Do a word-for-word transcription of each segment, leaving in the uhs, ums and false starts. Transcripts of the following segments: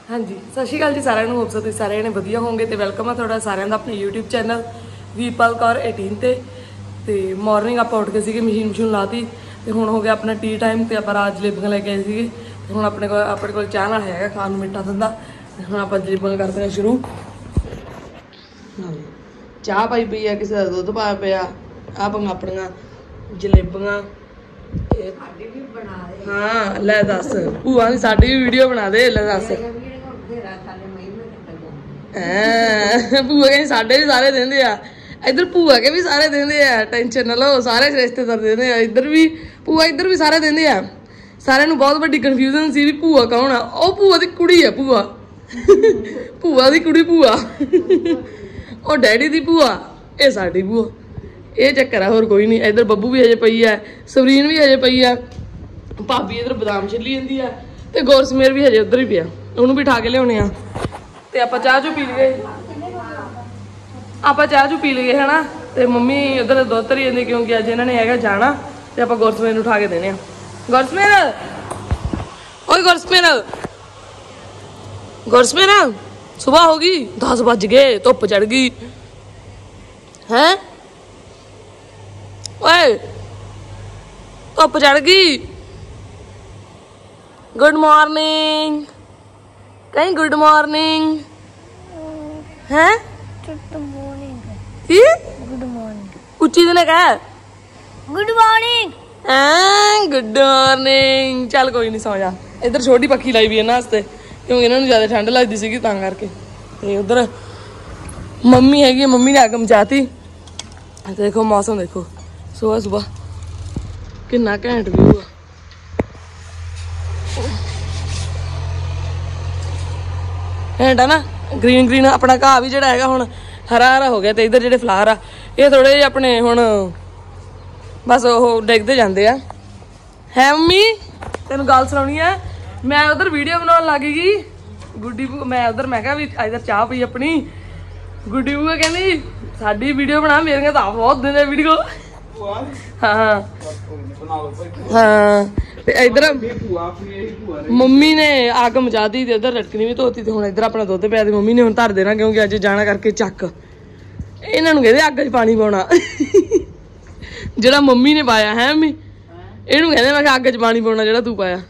हाँ जी सत श्री अकाल जी सारे होप सो तुम सारे जने वधिया होंगे तो वेलकम है थोड़ा सारे का अपने YouTube channel Veerpal Kaur eighteen ते ते मॉर्निंग आप उठ के सी मशीन मशून लाती तो हुण हो गया अपना टी टाइम तो आप रात जलेबियां लैके आए थे हुण अपने को अपने को चाह नाल है खाण मिठा धंधा हुण आप जलेबियां करते हैं शुरू। चाह पाई पई है किसी का दुध पाया पिया आप अपन जलेबियां हाँ लै दस भूआ की साडी भी वीडियो बना दे लै दस भूआ कहीं साडे भी सारे देंदे आ इधर भूआ के भी सारे देंदे आ टेंशन ना लो सारे रिश्तेदार देंदे आ इधर भी भूआ इधर भी सारे देंदे आ सारे नूं बहुत बड़ी कन्फ्यूजन सी भी भूआ कौन आ ओ भूआ दी कुड़ी है भूआ भूआ दी कुड़ी भूआ ओ डैडी दी भूआ ये साडी भूआ ये चक्कर है होर कोई नहीं। इधर बब्बू भी हजे पई है सवरीन भी हजे पई है भाभी इधर बदाम छिली जाती है तो गोरसमेर भी हजे उधर ही पिया उन्होंने भी उठा के लिया तो आप चाह चू पी लिए आप चाह चू पी लिए है ना तो मम्मी उधर दुध धरी जाती क्योंकि अज इन्होंने है जाना तो आप गुरसमेर उठा के देने गुरसमेर ओए गुरसमेर गुरसमेर सुबह होगी दस बज गए धुप चढ़ गई है ओए धुप चढ़ गई। गुड मॉर्निंग कहीं गुड मॉर्निंग है गुड मॉर्निंग उच्ची दिन कह गुड मॉर्निंग गुड मॉर्निंग चल कोई नहीं सौ जा। इधर छोटी पक्खी लाई भी है ना क्योंकि इन्होंने ज्यादा ठंड लगती सी करके ते उधर मम्मी हैगी मम्मी ने अग मचाती देखो मौसम देखो सुबह सुबह कितना घैंट व्यू है घैंट है ना ग्रीन ग्रीन अपना घाह भी जो है हुण हरा हरा हो गया तो इधर जो फ्लावर आ ये थोड़े जे अपने हुण बस वो डिगते जाते हैं है मम्मी तेन गल सुनानी है मैं उधर वीडियो बनाने लग गई गुड्डी मैं उधर मैं क्या भी इधर चाह पी अपनी गुड्डी बूआ कहनी साडी वीडियो बना मेरे तो आप बहुत दिन वीडियो हाँ हाँ इधर मम्मी ने अग मचा दी उधर रटकनी भी धोती तो हुण इधर अपना दुध पिया मम्मी ने हुण धर देना क्योंकि अज जाना करके चक इन्हों कहते अग च पानी पाउणा जिहड़ा मम्मी ने पाया है मम्मी इहनूं कहते मैं अग च पानी पाउणा जिहड़ा तू पाया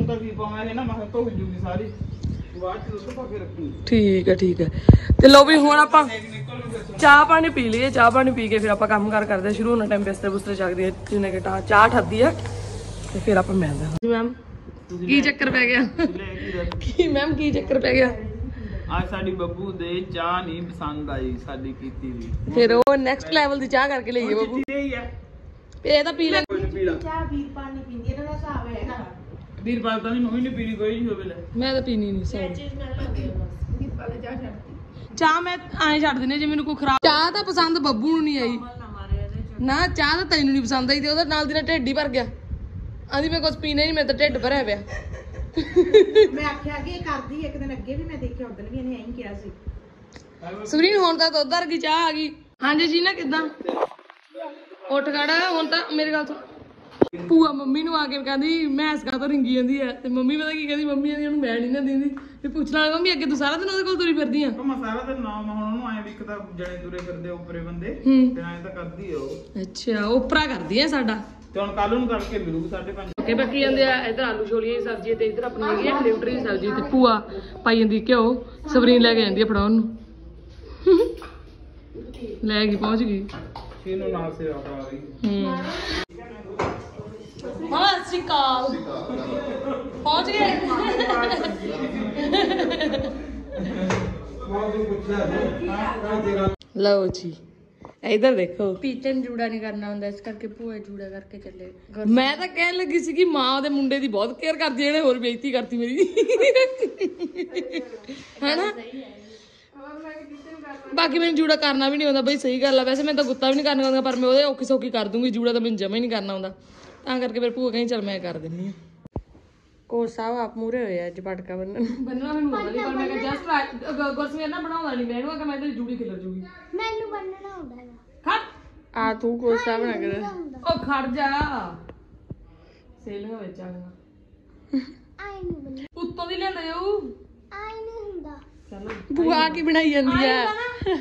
ठीक है ठीक है तो लो भी हुण आपां चाह पानी पी लीए चाह पानी पी के फिर आप काम कार करते शुरू होना टाइम बिस्तर बुस्तर चकदी है जिन्हें कि चाह ठरदी है तो फिर आप मिलते हैं। मैम की चक्कर पै गया की मैम की चक्कर पै गया आज साडी बब्बू दे चाह नहीं पसंद आई साडी कीती दी फिर वो नेक्स्ट लेवल दी चाह करके लईए बब्बू ए तां पी ले चाह वीरपाल नहीं पींदी इहदा हिसाब है वीरपाल तां नहीं मैं नहीं पीनी कोई नहीं होवे मैं तो पीनी नहीं सॉरी वीरपाल चाह छड्डती चाह मैं आए छड्ड दिंदी जे मैनूं कोई खराब चाह तां पसंद बब्बू नूं नहीं आई ना चाह तां तैनूं नहीं पसंद आई ते ओहदा नाल दी ना ढिड ही भर गया आंदी मैं कुछ पीना ही नहीं मेरा तां ढिड भरिया पिया मैं आख्या कि करदी एक दिन अगे भी मैं देखिया उधर भी इन्हें ऐं किया सी सुरीन हुण तां दुध वर्गी चाह आ गई। हां जी जी ना किदां उठ खड़ा हुण तां मेरी गल सुण ਭੂਆ ਮੰਮੀ ਨੂੰ ਆ ਕੇ ਕਹਿੰਦੀ ਮੈਂਸ ਕਾ ਤਾਂ ਰਿੰਗੀ ਜਾਂਦੀ ਹੈ ਤੇ ਮੰਮੀ ਪਤਾ ਕੀ ਕਹਿੰਦੀ ਮੰਮੀ ਕਹਿੰਦੀ ਉਹਨੂੰ ਮੈਂ ਨਹੀਂ ਨਾ ਦਿੰਦੀ ਵੀ ਪੁੱਛਣ ਵਾਲੀ ਮੰਮੀ ਅੱਗੇ ਤੂੰ ਸਾਰਾ ਦਿਨ ਉਹਦੇ ਕੋਲ ਤੁਰੀ ਫਿਰਦੀ ਆ ਮੈਂ ਸਾਰਾ ਦਿਨ ਨਾ ਮੈਂ ਹੁਣ ਉਹਨੂੰ ਆਏ ਵੀ ਇੱਕ ਤਾਂ ਜਣੇ ਤੁਰੇ ਫਿਰਦੇ ਉੱਪਰੇ ਬੰਦੇ ਤੇ ਐਂ ਤਾਂ ਕਰਦੀ ਆ ਉਹ ਅੱਛਾ ਉਪਰਾ ਕਰਦੀ ਆ ਸਾਡਾ ਤੇ ਹੁਣ ਕੱਲ ਨੂੰ ਕਰਕੇ ਮਿਲੂਗੀ ਸਾਢੇ ਪੰਜ ਓਕੇ ਬਾਕੀ ਜਾਂਦੇ ਆ ਇਧਰ ਆਲੂ ਛੋਲੀਆਂ ਦੀ ਸਬਜ਼ੀ ਤੇ ਇਧਰ ਆਪਣੀ ਹੈਗੀ ਆ ਨਿਊਟਰੀ ਦੀ ਸਬਜ਼ੀ ਤੇ ਭੂਆ ਪਾਈ ਜਾਂਦੀ ਘਿਓ ਸਵਰੀਨ ਲੈ ਕੇ ਜਾਂਦੀ ਆ ਫੜਾਉਣ ਨੂੰ ਲੈ ਗਈ ਪਹੁੰਚ ਗਈ ਇਹਨੂੰ ਨਾਲ ਸੇਵਾ ਕਰਾ ਰਹੀ ਹੂੰ हाँ श्रीकाल पहुंच गए लो जी इधर देखो पीछे जूड़ा नहीं करना हुंदा इस करके भूए जूड़ा करके चले मैं तो कह लगी सी कि मां दे मुंडे दी बहुत केयर करदी है होर बेइज्जती करती मेरी है ना बाकी मैंने जूड़ा करना भी नहीं आंदा बई सही गल है वैसे मैं तो गुत्ता भी नहीं करना आंदा पर मैं ओदे औखी सौखी कर दूंगी जूड़ा तो मैंने जमा ही नहीं करना आंदा ਤਾਂ ਕਰਕੇ ਫਿਰ ਭੂਆ ਕਹੀਂ ਚੱਲ ਮੈਂ ਕਰ ਦਿੰਨੀ ਆ ਕੋਰ ਸਾਹਿਬ ਆਪ ਮੂਰੇ ਹੋਏ ਅੱਜ ਪਟਕਾ ਬੰਨਣ ਬੰਨਣਾ ਮੈਨੂੰ ਆਉਂਦਾ ਨਹੀਂ ਪਰ ਮੈਂ ਕਿਹਾ ਜਸਟ ਗੁਰਸਮੇਰ ਨਾ ਬਣਾਉਂਦਾ ਨਹੀਂ ਮੈਨੂੰ ਕਿ ਮੈਂ ਤੇ ਜੂੜੀ ਖਿਲਰ ਜੂਗੀ ਮੈਨੂੰ ਬੰਨਣਾ ਆਉਂਦਾ ਹੈ ਖੜ ਆ ਤੂੰ ਕੋਰ ਸਾਹਿਬ ਨਾ ਕਰ ਉਹ ਖੜ ਜਾ ਸੇਲੀਆਂ ਵਿੱਚ ਆ ਗਈਆਂ ਆਈ ਨੂੰ ਉੱਤੋਂ ਦੀ ਲੈਂਦਾ ਜਾਊ ਆਈ ਨੂੰ चलो बुआ की बनाई जाती है हैं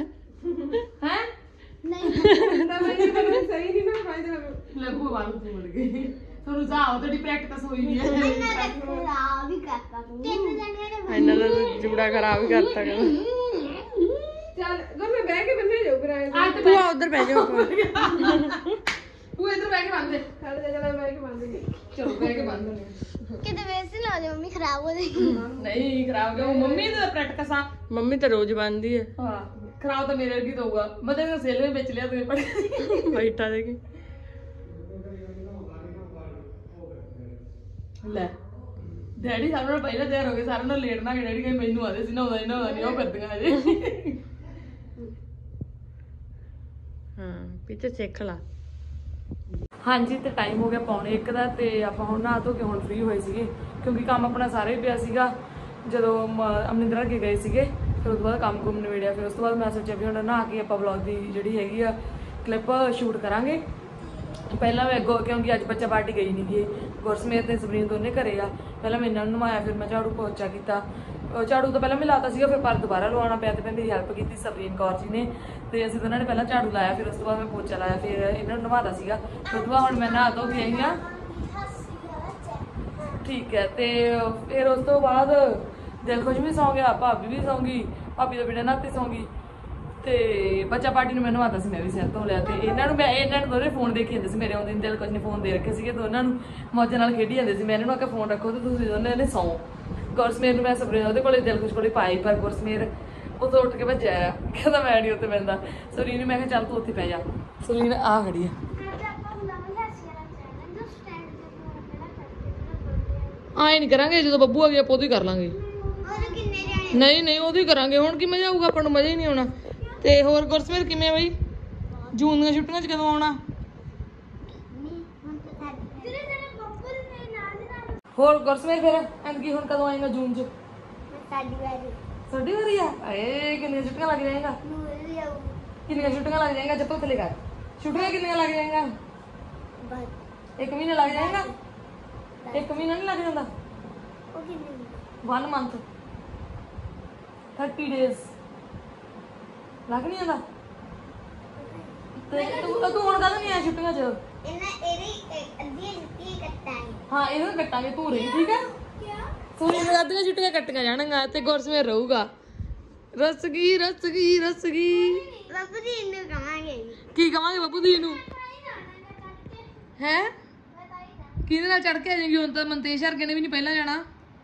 ਨਹੀਂ ਤਾਂ ਮੈਂ ਇਹ ਗੱਲ ਸਹੀ ਨਹੀਂ ਨਾ ਫਾਇਦਾ ले बुआ बाल तू मर गई ਤੁਹਾਨੂੰ ਜਾਓ ਤੁਹਾਡੀ ਪ੍ਰੈਕਟਿਸ ਹੋਈ ਨਹੀਂ ਹੈ ਇਹਨਾਂ ਦਾ ਖਰਾਬ ਵੀ ਕਰਤਾ ਤੂੰ ਤਿੰਨ ਜਣਿਆਂ ਨੇ ਇਹਨਾਂ ਦਾ ਜੂੜਾ ਖਰਾਬ ਹੀ ਕਰਤਾ ਕਰ ਚੱਲ ਗਰ ਮੈਂ ਬਹਿ ਕੇ ਬੰਨੇ ਜਾਊ ਫਿਰ ਅੱਜ बुआ उधर बैठ जाओ बुआ इधर बैठ के बांध दे ਖੜ ਜਾ ਜਰਾ ਬਹਿ ਕੇ ਬੰਨ ਦੇ चलो बैठ के बांध दे ਕਿਤੇ ਵੈਸੇ ਨਾ ਹੋ ਜਾ ਮੰਮੀ ਖਰਾਬ ਹੋ ਜਾਏਗੀ नहीं खराब क्यों मम्मी तो प्रैक्टिस आ मम्मी तो रोज बांधती है हां खराब तो मेरे की तो होगा मतलब तो सेल में बेच लिया तूने पड़ बैठा देखी ले डैडी सारे नाल पहले तैयार हो गए सारे नाल लेट ना के डैडी कहे मैनू आदे सी ना होदा ना होदा नहीं ओ करदियां अजे हां पीछे सीख ला ਹਾਂਜੀ ਤੇ ਟਾਈਮ ਹੋ ਗਿਆ ਪੌਣੇ ਇੱਕ ਦਾ ਤੇ ਆਪਾਂ ਹੁਣ ਨਹਾ ਧੋ ਕੇ ਹੁਣ ਫ੍ਰੀ ਹੋਏ ਸੀਗੇ ਕਿਉਂਕਿ ਕੰਮ ਆਪਣਾ ਸਾਰਾ ਹੀ ਪਿਆ ਸੀਗਾ ਜਦੋਂ ਅਮਰਿੰਦਰ ਕੇ ਗਏ ਸੀਗੇ ਫਿਰ ਉਸ ਤੋਂ ਬਾਅਦ ਕੰਮ ਕੁਮ ਨਿਬੇੜਿਆ ਫਿਰ ਉਸ ਤੋਂ ਬਾਅਦ ਮੈਂ ਸੋਚਿਆ ਵੀ ਹੁਣ ਨਹਾ ਕੇ ਆਪਾਂ ਵਲੌਗ ਦੀ ਜਿਹੜੀ ਹੈਗੀ ਆ ਕਲਿੱਪ ਸ਼ੂਟ ਕਰਾਂਗੇ ਪਹਿਲਾਂ ਮੈਂ ਅੱਗੋਂ ਕਿਉਂਕਿ ਅੱਜ ਬੱਚਾ ਪਾਰਟੀ ਗਈ ਨਹੀਂ ਗਈ ਗੁਰਸਮੇਤ ਤੇ ਸਬਰੀਨ ਦੋਨੇ ਘਰੇ ਆ ਪਹਿਲਾਂ ਮੈਂ ਇਹਨਾਂ ਨੂੰ ਨਵਾਇਆ ਫਿਰ ਮੈਂ ਝਾੜੂ ਪੋਚਾ ਕੀਤਾ ਝਾੜੂ ਤਾਂ ਪਹਿਲਾਂ ਮੈਂ ਲਾਤਾ ਸੀਗਾ ਫਿਰ ਪਰ ਦੁਬਾਰਾ ਲਵਾਉਣਾ ਪਿਆ ਤੇ ਫਿਰ ਮੇਰੀ ਹੈਲਪ ਕੀਤੀ ਸਬਰੀਨ ਕੌਰ ਜੀ ਨੇ ਤੇ ਅਸੀਂ ਦੋਨਾਂ ਨੇ ਪਹਿਲਾਂ ਝਾੜੂ ਲਾਇਆ ਫਿਰ ਉਸ ਤੋਂ ਬਾਅਦ ਮੈਂ ਪੋਚਾ ਲਾਇਆ ਫਿਰ ਇਹਨਾਂ ਨੂੰ ਨਵਾਤਾ ਸੀਗਾ ਫਿਰ ਉਸ ਤੋਂ ਬਾਅਦ ਹੁਣ ਮੈਂ ਨਹਾ ਧੋ ਕੇ ਆਈ ਹਾਂ ਠੀਕ ਹੈ ਤੇ ਫਿਰ ਉਸ ਤੋਂ ਬਾਅਦ ਦਿਲਖੁਸ਼ ਵੀ ਸੌਂ ਗਿਆ ਭਾਬੀ ਵੀ ਸੌਂ ਗਈ ਭਾਬੀ ਤੋਂ ਬਿਨਾਂ ਨਹਾਤੇ ਸੌਂ ਗਈ ਤੇ ਬੱਚਾ ਪਾਰਟੀ ਨੂੰ ਮੈਂ ਨਵਾਤਾ ਸੀ ਮੈਂ ਵੀ ਸਿਰ ਧੋ ਲਿਆ ਤੇ ਇਹਨਾਂ ਨੂੰ ਮੈਂ ਇਹਨਾਂ ਨੂੰ ਦੋਨੇ ਫੋਨ ਦੇਖੀ ਜਾਂਦੇ ਸੀ ਮੇਰੇ ਆਉਂਦੇ ਦਿਲਖੁਸ਼ ਨੇ ਫੋਨ ਦੇ ਰੱਖੇ ਸੀਗੇ ਦੋਨਾਂ ਨੂੰ ਮੌਜਾਂ ਨਾਲ ਖੇਡੀ ਜਾਂਦੇ ਸੀ ਮੈਂ ਇਹਨਾਂ ਨੂੰ ਆ ਕੇ ਫੋਨ ਰੱਖੋ ਤੇ ਤੁਸੀਂ ਦੋਨੇ ਨੇ ਸੌਂ ਗੁਰਸਮੇਰ ਨੂੰ ਮੈਂ ਸਬਰੇ ਉਹਦੇ ਕੋਲੇ ਦਿਲਖੁਸ਼ ਕੋਲੇ ਪਾਈ ਪਰ ਗੁਰਸਮੇਰ ਉਹ ਤੋਂ ਉੱਠ ਕੇ ਭੱਜਿਆ ਆ ਕਹਿੰਦਾ ਮੈਂ ਨਹੀਂ ਉੱਥੇ ਪੈਂਦਾ ਸੁਰੀਨ ਮੈਂ ਕਿਹਾ ਚੱਲ ਤੂੰ ਉੱਥੇ ਪੈ ਜਾ ਸੁਰੀਨ ਆ ਖੜੀ ਆ ਆਏ ਨਹੀਂ ਕਰਾਂਗੇ ਜਦੋਂ ਬੱਬੂ ਆ ਗਿਆ ਆਪਾਂ ਉਦੋਂ ਹੀ ਕਰ ਲਾਂਗੇ ਨਹੀਂ ਨਹੀਂ ਉਦੋਂ ਹੀ ਕਰਾਂਗੇ ਹੁਣ ਕੀ ਮਜ਼ਾ ਆਊਗਾ ਆਪਾਂ ਨੂੰ ਮਜ਼ਾ ਹੀ ਨਹੀਂ ਆਉਣਾ ਤੇ ਹੋਰ ਗੁਰਸਮੇਰ ਕਿਵੇਂ ਬਈ ਜੂਨ ਦੀਆਂ ਛੁੱਟੀਆਂ 'ਚ ਕਦੋਂ ਆਉਣਾ ਹੋਰ ਗੁਰਸਮੇਰ ਫਿਰ ਐਂਕੀ ਹੁਣ ਕਦੋਂ ਆਏਗਾ ਜੂਨ 'ਚ ਸਾਡੀ ਵਾਰੀ ਸਾਡੀ ਵਾਰੀ ਆ ਏ ਕਿੰਨੀਆਂ ਛੁੱਟੀਆਂ ਲੱਗ ਜਾਏਗਾ ਕਿੰਨੀਆਂ ਛੁੱਟੀਆਂ ਲੱਗ ਜਾਏਗਾ ਜੱਪੋ ਥੱਲੇ ਕਰ ਛੁੱਟੀਆਂ ਕਿੰਨੀਆਂ ਲੱਗ ਜਾਏਗਾ ਇੱਕ ਮਹੀਨਾ ਲੱਗ ਜਾਏਗਾ ਇੱਕ ਮਹੀਨਾ ਨਹੀਂ ਲੱਗ ਜਾਂਦਾ वन मंथ थर्टी डेज ਲੱਗ ਨਹੀਂ ਜਾਂਦਾ ਤੇ ਤੂੰ ਤੂੰ ਹੁਣ ਕਦੋਂ ਨਹੀਂ ਆਇਆ ਛੁੱਟੀਆਂ 'ਚ ਇਹਨਾਂ ਇਹਦੀ ਅੱਧੀ ਛੁੱਟੀ ਕੱਟਾਂਗੇ ਹਾਂ ਇਹਨੂੰ ਕੱਟਾਂਗੇ ਤੂੰ ਰਹੀ ਠੀਕ ਹੈ ਤੂੰ ਇਹਨੂੰ ਅੱਧੀਆਂ ਛੁੱਟੀਆਂ ਕੱਟੀਆਂ ਜਾਣਗੀਆਂ ਤੇ ਗੁਰਸਮੇਰ ਰਹੂਗਾ ਰਸਗੀ ਰਸਗੀ ਰਸਗੀ ਬੱਬੂ ਜੀ ਨੂੰ ਕਹਾਂਗੇ ਕੀ ਕਵਾਂਗੇ ਬੱਬੂ ਦੀ ਨੂੰ ਹੈ ਕਿਹਦੇ ਨਾਲ ਚੜ ਕੇ ਆ ਜਾਏਗੀ ਹੁਣ ਤਾਂ ਮਨਤੇਸ਼ ਹਰਕੇ ਨੇ ਵੀ ਨਹੀਂ ਪਹਿਲਾਂ ਜਾਣਾ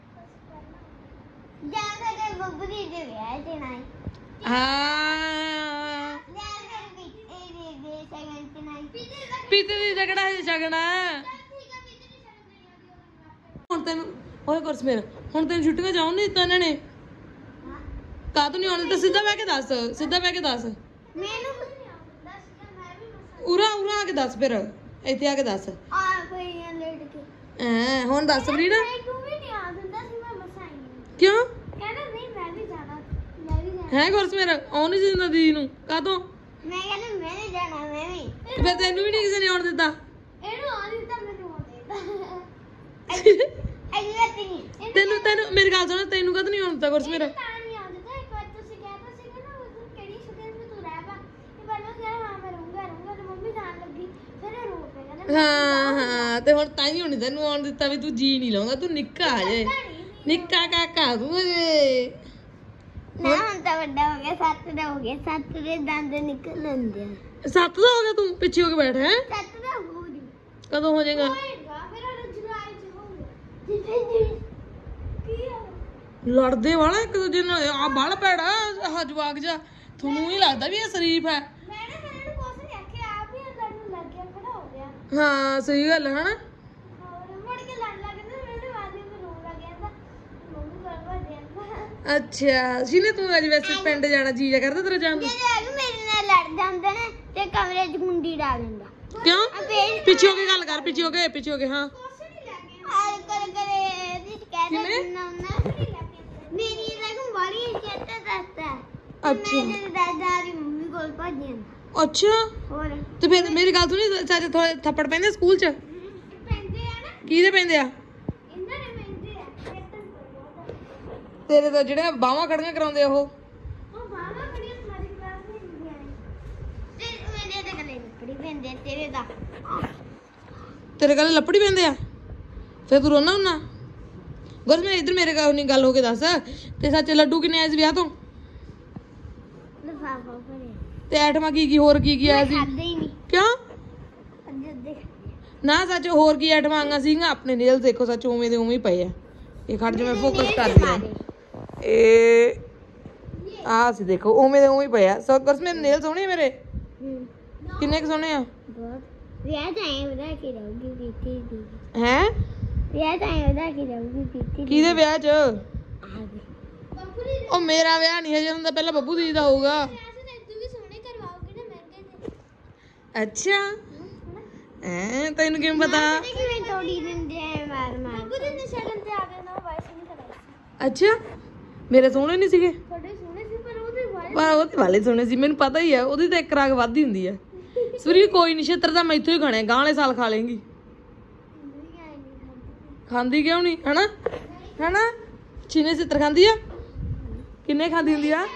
ਜਾਂ ਫਿਰ ਬੱਬੂ ਜੀ ਦੇ ਵਿਆਹ ਤੇ ਨਾ ਹਾਂ ਜਾਂ ਫਿਰ ਵੀ ਇਹ ਦੇ ਦੇ ਸੈਕਿੰਡ ਤੇ ਨਾ ਪੀਤੇ ਦੀ ਜਗੜਾ ਹੈ ਛਗਣਾ ਹੁਣ ਤੈਨੂੰ ਓਏ ਗੁਰਸਮੇਰ ਹੁਣ ਤੈਨੂੰ ਛੁੱਟੀਆਂ ਜਾਉਣ ਨਹੀਂ ਦਿੱਤਾ ਇਹਨਾਂ ਨੇ ਕਾ ਤੂੰ ਨਹੀਂ ਆਉਣਾ ਤਾਂ ਸਿੱਧਾ ਬਹਿ ਕੇ ਦੱਸ ਸਿੱਧਾ ਬਹਿ ਕੇ ਦੱਸ ਮੈਨੂੰ ਕੁਝ ਨਹੀਂ ਆਉਂਦਾ ਦੱਸ ਕੇ ਮੈਂ ਵੀ ਉਰਾ ਉਰਾ ਆ ਕੇ ਦੱਸ ਫਿਰ ਇੱਥੇ ਆ ਕੇ ਦੱਸ ਆ ਕੋਈ ਲੇਟ ਕੇ ਐ ਹੁਣ ਦੱਸ ਬਰੀਨਾ ਤੂੰ ਵੀ ਨਹੀਂ ਆ ਦਿੰਦਾ ਸੀ ਮੈਂ ਬਸ ਆਈ ਕਿਉਂ ਕਹਿੰਦਾ ਨਹੀਂ ਮੈਂ ਵੀ ਜਾਣਾ ਮੈਂ ਵੀ ਜਾਣਾ ਹੈ ਗੁਰਸਮੇਰ ਆਉਣ ਨਹੀਂ ਦਿੰਦਾ ਦੀਦੀ ਨੂੰ ਕਾਹਤੋਂ ਮੈਂ ਕਹਿੰਦਾ ਮੈਂ ਨਹੀਂ ਜਾਣਾ ਮੈਂ ਵੀ ਫਿਰ ਤੈਨੂੰ ਵੀ ਨਹੀਂ ਕਿਸੇ ਨੇ ਆਉਣ ਦਿੱਤਾ ਇਹਨੂੰ ਆ ਦਿੱਤਾ ਮੈਨੂੰ ਆ ਦਿੱਤਾ ਅਜੇ ਨਹੀਂ ਤੈਨੂੰ ਤੈਨੂੰ ਮੇਰੀ ਗੱਲ ਸੁਣ ਤੈਨੂੰ ਕਦ ਨਹੀਂ ਆਉਣ ਦਿੱਤਾ ਗੁਰਸਮੇਰ ਤਾਂ ਨਹੀਂ ਆ ਦਿੱਤਾ ਇੱਕ ਵਾਰ ਤੁਸੀਂ ਕਹਿਤਾ ਸੀਗਾ ਨਾ ਉਸ ਦਿਨ ਕਿਹੜੀ ਛੁੱਟੀਆਂ ਵਿੱਚ ਤੂੰ ਰਹਿ ਪਾ ਤੇ ਪਹਿਲਾਂ ਕਿਹਾ ਹਾਂ ਮੈਂ ਰਹੂੰਗਾ ਰਹੂੰਗਾ ਤੇ ਮੰਮੀ ਜਾਣ ਲੱਗੀ ਫਿਰ ਇਹ ਰੋ ਪਏ ਕਹਿੰਦਾ ਹਾਂ ਹਾਂ ਤੇ ਹੁਣ ਤਾਂ ਹੀ ਹੋਣੀ ਤੈਨੂੰ ਆਉਣ ਦਿੱਤਾ ਵੀ ਤੂੰ ਜੀ ਨਹੀਂ ਲਾਉਂਦਾ ਤੂੰ ਨਿੱਕਾ ਜੇ ਨਿੱਕਾ ਕਾਕਾ ਤੂੰ ਏ ਨਾ ਹੁਣ ਤਾਂ ਵੱਡਾ ਹੋ ਗਿਆ ਸੱਤ ਦਾ ਹੋ ਗਿਆ ਸੱਤ ਦੇ ਦੰਦ ਨਿਕਲ ਲੈਂਦੇ ਆ ਸੱਤ ਦਾ ਹੋ ਗਿਆ ਤੂੰ ਪਿੱਛੇ ਹੋ ਕੇ ਬੈਠ ਹੈ ਸੱਤ ਦਾ ਹੋ ਗਿਆ ਕਦੋਂ ਹੋ ਜਾਏਗਾ ਹੋਏਗਾ ਫਿਰ ਉਹ ਜੁਲਾਈ ਚ ਹੋਊਗਾ ਜਿੱਦੇ ਕੀ ਆ ਲੜਦੇ ਵਾਲਾ ਇੱਕ ਦੂਜੇ ਨਾਲ ਆ ਬਲ ਪੈੜਾ ਆਹ ਜਵਾਕ ਜਾ ਤੁਹਾਨੂੰ ਹੀ ਲੱਗਦਾ ਵੀ ਇਹ ਸ਼ਰੀਫ ਹੈ ਮੈਂ ਨਾ ਫਿਰ ਇਹਨੂੰ ਕੁਛ ਨਹੀਂ ਆਖਿਆ ਆਪ ਹੀ ਲੜਨ ਲੱਗ ਗਿਆ ਖੜਾ ਹੋ ਗਿਆ ਹਾਂ ਸਹੀ ਗੱਲ ਹੈ ਹਨਾ ਹੋਰ ਮੁੜ ਕੇ ਲੜਨ ਲੱਗ ਗਿਆ ਮੈਨੂੰ ਆਵਾਜ਼ ਮੈਂ ਰੋਣ ਲੱਗ ਗਿਆ ਤਾਂ ਮੰਮੀ ਕੋਲ ਭੱਜ ਗਿਆ ਅੱਛਾ ਜਿਹਨੇ ਤੂੰ ਅੱਜ ਵੈਸੇ ਪਿੰਡ ਜਾਣਾ ਜੀ ਜਾ ਕਰਦਾ ਤੇਰਾ ਜਾਣ ਨੂੰ ਜਿਹੜੇ ਆ ਮੇਰੇ ਨਾਲ ਲੜ ਜਾਂਦੇ ਨੇ ਤੇ ਕਮਰੇ 'ਚ ਗੁੰਡੀ ਡਾਲ ਦਿੰਦਾ ਕਿਉਂ ਪਿੱਛੇ ਹੋ ਕੇ ਗੱਲ ਕਰ ਪਿੱਛੇ ਹੋ ਕੇ ਪਿੱਛੇ ਹੋ ਕੇ ਹਾਂ ਕੁਛ ਨਹੀਂ ਲੈ ਕੇ ਆ ਕਰ ਕਰੇ ਇਹਦੀ ਕਹਿਦਾ ਨਾ ਨਾ ਨਹੀਂ ਲੈ ਕੇ ਮੇਰੀ ਲਗ ਬੜੀ ਇੱਜ਼ਤ ਦੱਸਦਾ ਅੱਛਾ ਮੇਰੇ ਦਾਦਾ ਦੀ ਮੰਮੀ ਕੋਲ ਭੱਜ ਜਾਂਦਾ ਅੱਛਾ ਹੋਰ ਤੇ ਫਿਰ ਮੇਰੀ ਗੱਲ ਸੁਣੀ ਚਾਚਾ ਥੋੜੇ ਥੱਪੜ ਪੈਂਦੇ ਸਕੂਲ 'ਚ ਪੈਂਦੇ ਆ ਨਾ ਕਿਹਦੇ ਪੈਂਦੇ ਆ ਇਹਨਾਂ ਨੇ ਪੈਂਦੇ ਆ ਤੇਰੇ ਤਾਂ ਜਿਹੜੇ ਬਾਹਾਂ ਖੜੀਆਂ ਕਰਾਉਂਦੇ ਆ ਉਹ ਉਹ ਬਾਹਾਂ ਖੜੀਆਂ ਸਾਰੀ ਕਲਾਸ ਵਿੱਚ ਹੁੰਦੀਆਂ ਨੇ ਤੇ ਮੇਰੇ ਤੇ ਗਲੇ ਲੱਕੜੀ ਪੈਂਦੇ ਤੇਰੇ ਦਾ ਤੇਰੇ ਗਲੇ ਲੱਪੜੀ ਪੈਂਦੇ ਆ ਫਿਰ ਤੂੰ ਰੋਣਾ ਹੁੰਨਾ ਗੁਰਸ ਮੈਂ ਇੱਧਰ ਮੇਰੇ ਕੋਲ ਨਹੀਂ ਗੱਲ ਹੋ ਕੇ ਦੱਸ ਤੇ ਸੱਚ ਲੱਡੂ ਕਿੰਨੇ ਆਏ ਸੀ ਵਿਆਹ ਤੋਂ ਲਫਾਫਾ ਭਰਿਆ ਤੇ ਐਟਮਾਂ ਕੀ ਕੀ ਹੋਰ ਕੀ ਕੀ ਆਇਆ ਸੀ ਖਾਦੇ ਹੀ ਨਹੀਂ ਕਿਉਂ ਅੱਧੇ ਅੱਧੇ ਨਾ ਸੱਚ ਹੋਰ ਕੀ ਐਟਮਾਂ ਆਈਆਂ ਸੀਗੀਆਂ ਆਪਣੇ ਨੇਲ ਦੇਖੋ ਸੱਚ ਉਵੇਂ ਦੇ ਉਵੇਂ ਹੀ ਪਏ ਆ ਇਹ ਖੜ ਜਾ ਮੈਂ ਫੋਕਸ ਕਰਦੀ ਆ ਇਹ ਆ ਸੀ ਦੇਖੋ ਉਵੇਂ ਦੇ ਉਵੇਂ ਹੀ ਪਏ ਆ ਸੋ ਗੁਰਸ ਮੇਰੇ ਨੇਲ ਸੋਹਣੇ ਮੇਰੇ ਕਿੰਨੇ ਕੁ ਸੋਹਣੇ ਆ ਬਹੁਤ ਵਿਆਹ ਤਾਂ ਐਂ ਵਧਾ ਕੇ ਰਹੂਗੀ ਪੀਤੀ ਦੀ ਹੈ ਵਿਆਹ ਤਾਂ ਐਂ ਵਧਾ ਕੇ ਰਹੂਗੀ ਪੀਤੀ ਕਿਹਦੇ ਵਿਆਹ 'ਚ ਆਗੇ ਉਹ ਮੇਰਾ ਵਿਆਹ ਨਹੀਂ ਹਜੇ ਹੁੰਦਾ ਪਹਿਲਾਂ ਬੱਬੂ ਦੀ ਦਾ ਹੋਊਗਾ ਤੂੰ ਵੀ ਸੋਹਣੇ ਕਰਵਾਓਗੇ ਨਾ ਮਹਿੰਗੇ ਤੇ ਅੱਛਾ ਐ ਤੈਨੂੰ ਕਿਵੇਂ ਪਤਾ ਕਿਵੇਂ ਤੋੜੀ ਦਿੰਦੇ ਆ ਮਾਰ ਮਾਰ ਬੱਬੂ ਦੇ ਨਿਸ਼ਾਨ ਤੇ ਆ ਗਏ ਨਾ ਵਾਇਸ ਨਹੀਂ ਕਰਾਈ ਅੱਛਾ ਮੇਰੇ ਸੋਹਣੇ ਨਹੀਂ ਸੀਗੇ ਤੁਹਾਡੇ ਸੋਹਣੇ ਸੀ ਪਰ ਉਹਦੇ ਵਾਇਸ ਪਰ ਉਹਦੇ ਵਾਲੇ ਸੋਹਣੇ ਸੀ ਮੈਨੂੰ ਪਤਾ ਹੀ ਆ ਉਹਦੀ ਤਾਂ ਇੱਕ ਰਾਗ ਵੱਧ ਹੀ ਹੁੰਦੀ ਆ ਸਵਰੀ ਕੋਈ ਨਹੀਂ ਛੇਤਰ ਦਾ ਮੈਂ ਇੱਥੋਂ ਹੀ ਖਾਣੇ ਗਾਂ ਵਾਲੇ ਸਾਲ ਖਾ ਲੇਂਗੀ ਖਾਂਦੀ ਕਿਉਂ ਨਹੀਂ ਹਨਾ ਹਨਾ ਚੀਨੇ ਛੇਤਰ ਖਾਂਦੀ ਆ ਕਿੰਨੇ ਖਾਂਦੀ ਹੁੰਦੀ ਆ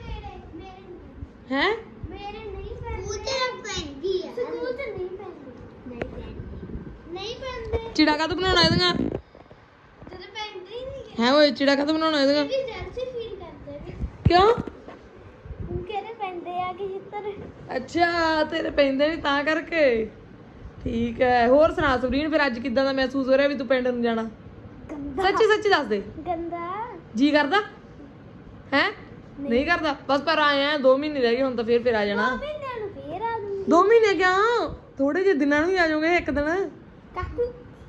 ਹੈ ਮੇਰੇ ਨਹੀਂ ਪੈਂਦੇ ਸਕੂਲ ਤੇ ਪੈਂਦੀ ਆ ਸਕੂਲ ਤੇ ਨਹੀਂ ਪੈਂਦੀ ਨਹੀਂ ਪੈਂਦੀ ਨਹੀਂ ਪੈਂਦੇ ਚਿੜਾ ਕਾਹਤੋਂ ਬਣਾਉਣਾ ਇਹਦੀਆਂ ਜਦੋਂ ਪੈਂਦੀ ਨਹੀਂ ਹੈ ਓਏ ਚਿੜਾ ਕਾਹਤੋਂ ਬਣਾਉਣਾ ਇਹਦੀਆਂ ਵੀ ਜੈਸੀ ਫੀਲ ਕਰਦੇ ਵੀ ਕਿਉਂ ਉਹ ਕਹਿੰਦੇ ਪੈਂਦੇ ਆ ਕਿ ਜਿੱਤਰ ਅੱਛਾ ਤੇਰੇ ਪੈਂਦੇ ਨਹੀਂ ਤਾਂ ਕਰਕੇ ਠੀਕ ਹੈ ਹੋਰ ਸੁਣਾ ਸਵਰੀਨ ਫਿਰ ਅੱਜ ਕਿੱਦਾਂ ਦਾ ਮਹਿਸੂਸ ਹੋ ਰਿਹਾ ਵੀ ਤੂੰ ਪਿੰਡ ਨੂੰ ਜਾਣਾ ਗੰਦਾ ਸੱਚੀ ਸੱਚੀ ਦੱਸ ਦੇ ਗੰਦਾ ਜੀ ਕਰਦਾ ਹੈ ਨਹੀਂ ਕਰਦਾ ਬਸ ਪਰ ਆਏ ਆ ਦੋ ਮਹੀਨੇ ਰਹਿ ਗਏ ਹੁਣ ਤਾਂ ਫਿਰ ਫਿਰ ਆ ਜਾਣਾ ਮਹੀਨਿਆਂ ਨੂੰ ਫੇਰ ਆ ਦੂੰਗੀ ਦੋ ਮਹੀਨੇ ਕਿਆ ਥੋੜੇ ਜਿਹੇ ਦਿਨਾਂ ਨੂੰ ਹੀ ਆ ਜਾਓਗੇ ਇੱਕ ਦਿਨ ਕਾਕੂ